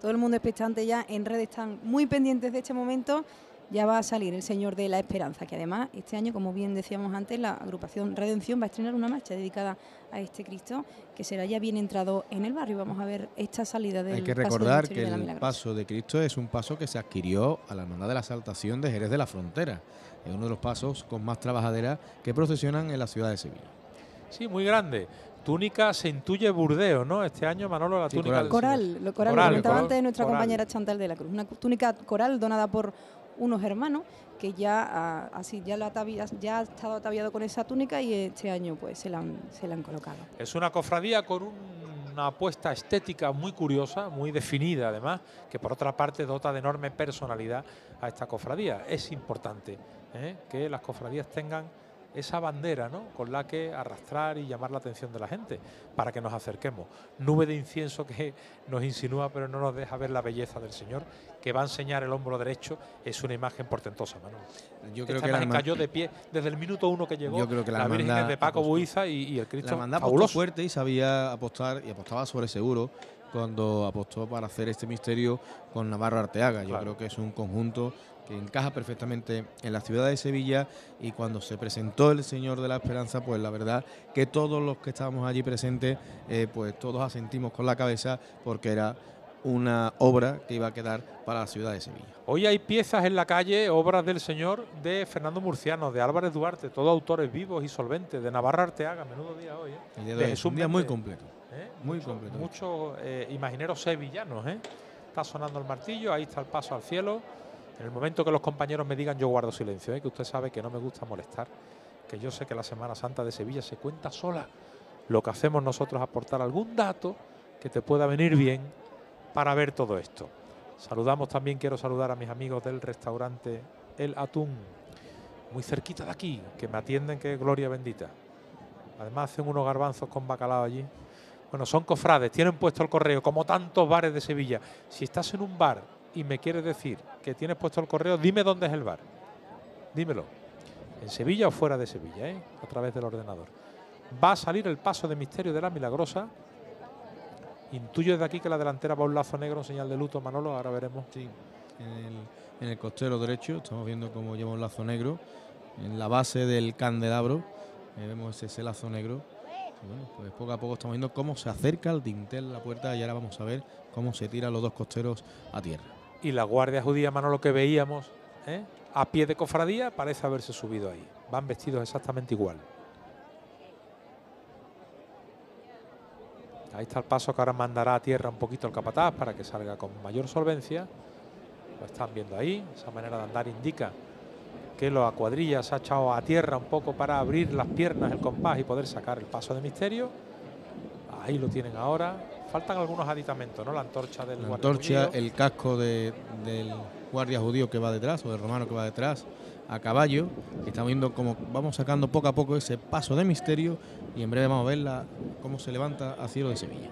todo el mundo expectante ya, en redes están muy pendientes de este momento. Ya va a salir el Señor de la Esperanza, que además este año, como bien decíamos antes, la agrupación Redención va a estrenar una marcha dedicada a este Cristo, que será ya bien entrado en el barrio. Vamos a ver esta salida del Hay que paso del recordar Misterio que de la el Milagrosa. paso de Cristo es un paso que se adquirió a la Hermandad de la Exaltación de Jerez de la Frontera. Es uno de los pasos con más trabajadera que procesionan en la ciudad de Sevilla. Sí, muy grande. Túnica se intuye Burdeos, ¿no? Este año, Manolo, la Sí, túnica coral. del Coral, lo comentaba antes nuestra coral. compañera Chantal de la Cruz. Una túnica coral donada por unos hermanos que ya ya ha estado ataviado con esa túnica y este año pues se la han colocado. Es una cofradía con una apuesta estética muy curiosa, muy definida además, que por otra parte dota de enorme personalidad a esta cofradía. Es importante que las cofradías tengan esa bandera, ¿no?, con la que arrastrar y llamar la atención de la gente para que nos acerquemos. Nube de incienso que nos insinúa pero no nos deja ver la belleza del Señor, que va a enseñar el hombro derecho. Es una imagen portentosa, Manuel. Yo creo Esta que imagen cayó de pie desde el minuto 1 que llegó. Yo creo que la Virgen hermandad es de Paco apostó. Buiza y el Cristo La hermandad apostó fabuloso. fuerte y sabía apostar, y apostaba sobre seguro cuando apostó para hacer este misterio con Navarro Arteaga. Yo creo que es un conjunto que encaja perfectamente en la ciudad de Sevilla, y cuando se presentó el Señor de la Esperanza, pues la verdad que todos los que estábamos allí presentes, pues todos asentimos con la cabeza, porque era una obra que iba a quedar para la ciudad de Sevilla. Hoy hay piezas en la calle, obras del Señor de Fernando Murciano, de Álvarez Duarte, todos autores vivos y solventes, de Navarro Arteaga, menudo día hoy. El día de hoy es un día muy completo. Muy muchos, completo. Muchos imagineros sevillanos. Está sonando el martillo, ahí está el paso al cielo. En el momento que los compañeros me digan, yo guardo silencio, que usted sabe que no me gusta molestar, que yo sé que la Semana Santa de Sevilla se cuenta sola. Lo que hacemos nosotros es aportar algún dato que te pueda venir bien para ver todo esto. Saludamos también, quiero saludar a mis amigos del restaurante El Atún, muy cerquita de aquí, que me atienden, que es gloria bendita. Además hacen unos garbanzos con bacalao allí. Bueno, son cofrades, tienen puesto el correo, como tantos bares de Sevilla. Si estás en un bar y me quieres decir que tienes puesto el correo, dime dónde es el bar. Dímelo. ¿En Sevilla o fuera de Sevilla? A través del ordenador. Va a salir el paso de Misterio de la Milagrosa. Intuyo desde aquí que la delantera va un lazo negro en señal de luto, Manolo, ahora veremos. Sí, en el costero derecho estamos viendo cómo lleva un lazo negro. En la base del candelabro vemos ese lazo negro. Y bueno, pues poco a poco estamos viendo cómo se acerca el dintel a la puerta, y ahora vamos a ver cómo se tiran los dos costeros a tierra. Y la guardia judía, Manolo, que veíamos a pie de cofradía, parece haberse subido ahí. Van vestidos exactamente igual. Ahí está el paso que ahora mandará a tierra un poquito el capataz para que salga con mayor solvencia. Lo están viendo ahí. Esa manera de andar indica que la cuadrilla se ha echado a tierra un poco para abrir las piernas, el compás, y poder sacar el paso de Misterio. Ahí lo tienen ahora. Faltan algunos aditamentos, ¿no? La antorcha del guardia antorcha, judío. el casco del guardia judío que va detrás, o del romano que va detrás, a caballo. Estamos viendo cómo vamos sacando poco a poco ese paso de Misterio, y en breve vamos a ver cómo se levanta a cielo de Sevilla.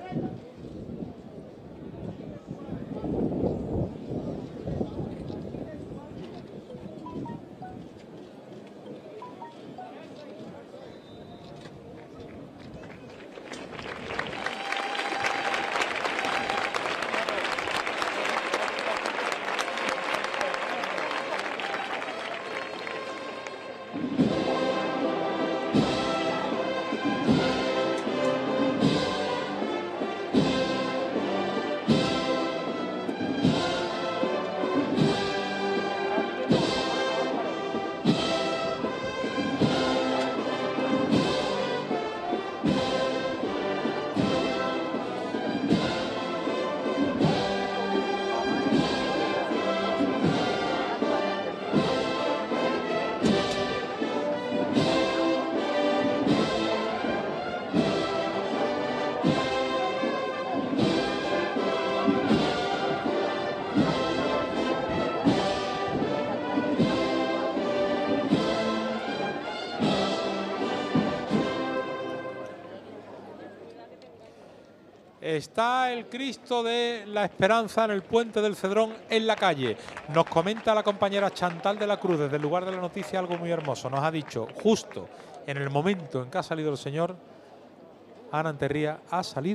Está el Cristo de la Esperanza en el puente del Cedrón en la calle. Nos comenta la compañera Chantal de la Cruz desde el lugar de la noticia algo muy hermoso. Nos ha dicho, justo en el momento en que ha salido el Señor, Ana Anterría, ha salido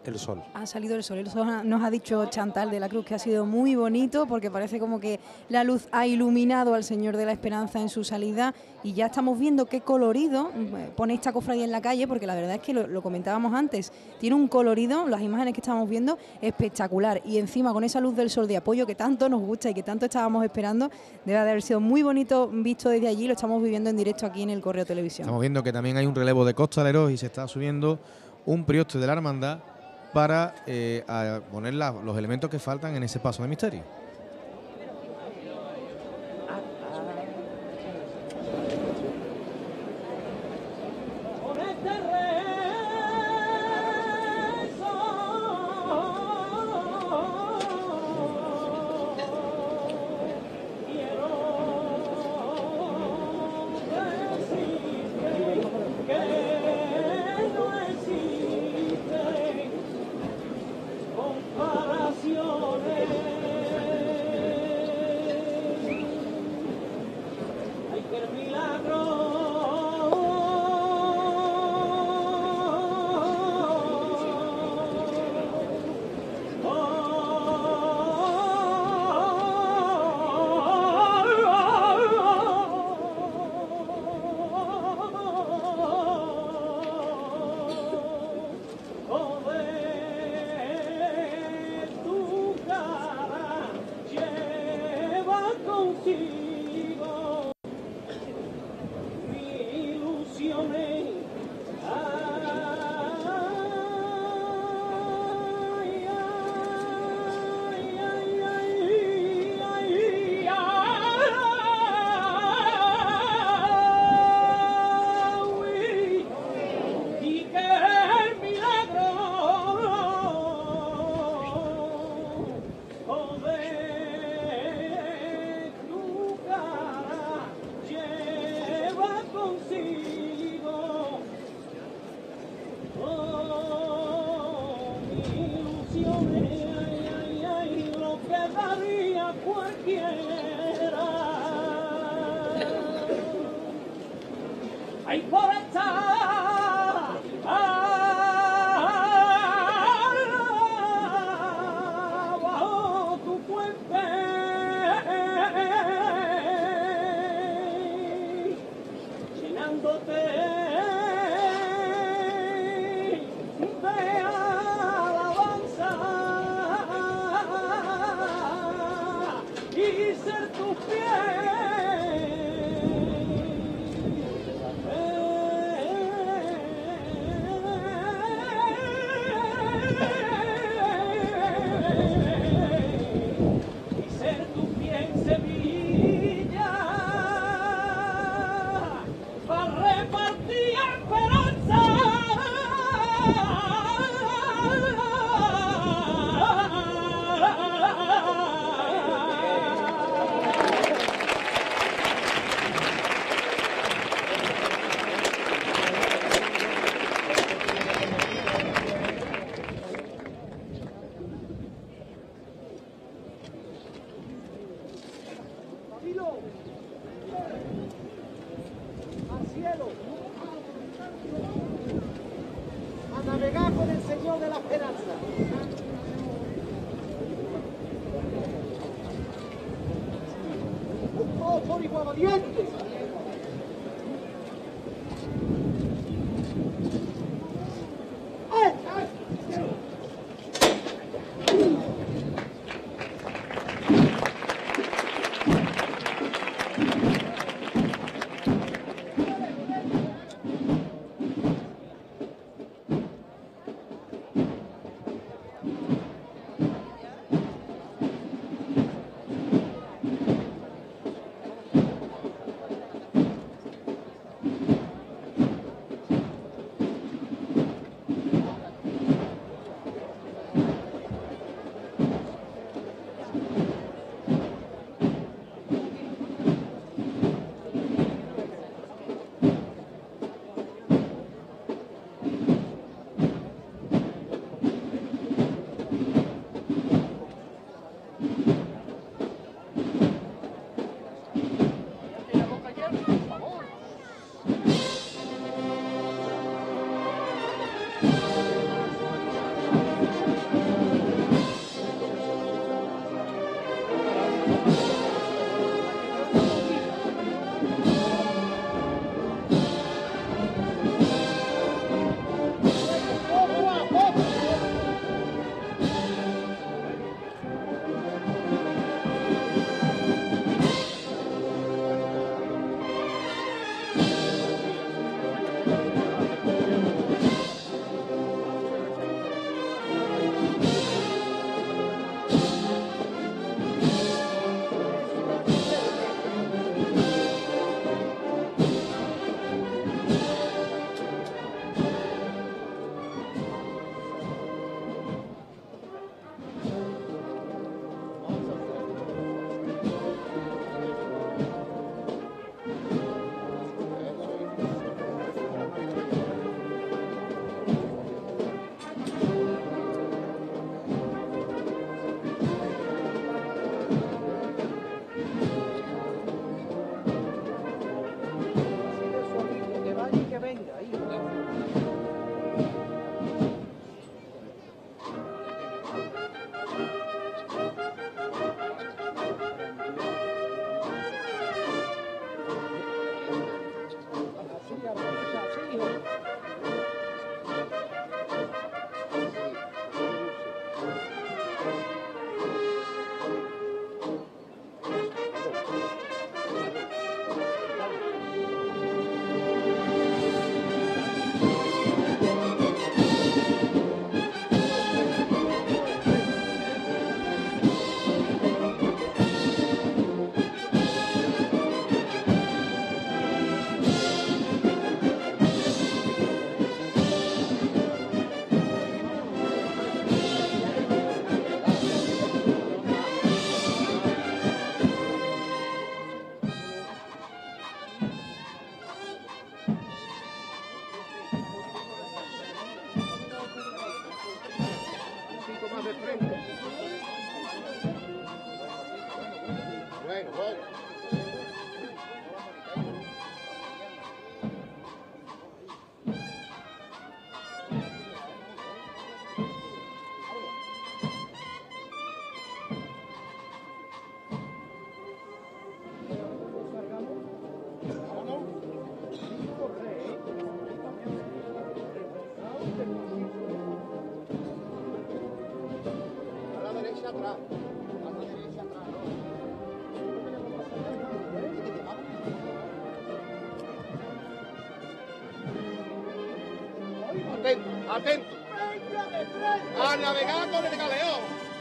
el sol. Ha salido el sol. Eso nos ha dicho Chantal de la Cruz, que ha sido muy bonito, porque parece como que la luz ha iluminado al Señor de la Esperanza en su salida, y ya estamos viendo qué colorido pone esta cofradía en la calle, porque la verdad es que lo comentábamos antes, tiene un colorido, las imágenes que estábamos viendo, espectacular, y encima con esa luz del sol de apoyo que tanto nos gusta y que tanto estábamos esperando, debe de haber sido muy bonito visto desde allí. Lo estamos viviendo en directo aquí en el Correo Televisión. Estamos viendo que también hay un relevo de costaleros y se está subiendo un prioste de la hermandad para a poner los elementos que faltan en ese paso de misterio. Atento, atento. A navegar con el galeón.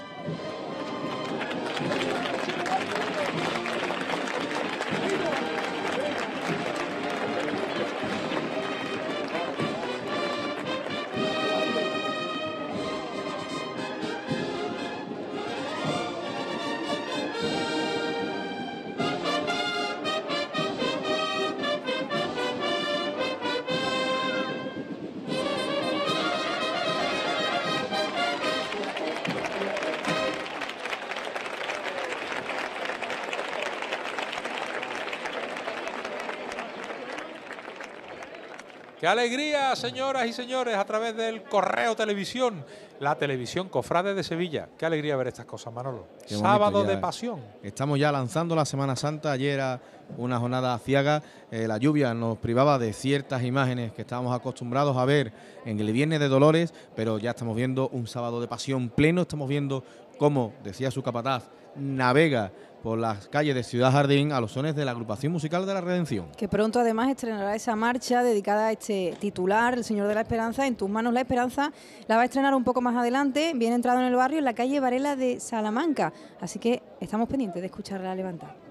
¡Qué alegría, señoras y señores, a través del Correo Televisión, la televisión Cofrades de Sevilla! ¡Qué alegría ver estas cosas, Manolo! Sábado de pasión. Estamos ya lanzando la Semana Santa. Ayer era una jornada aciaga. La lluvia nos privaba de ciertas imágenes que estábamos acostumbrados a ver en el Viernes de Dolores, pero ya estamos viendo un sábado de pasión pleno. Estamos viendo cómo, decía su capataz, navega por las calles de Ciudad Jardín a los sones de la Agrupación Musical de la Redención. Que pronto además estrenará esa marcha dedicada a este titular, el Señor de la Esperanza, En tus manos la esperanza. La va a estrenar un poco más adelante, bien entrado en el barrio, en la calle Varela de Salamanca. Así que estamos pendientes de escucharla levantar.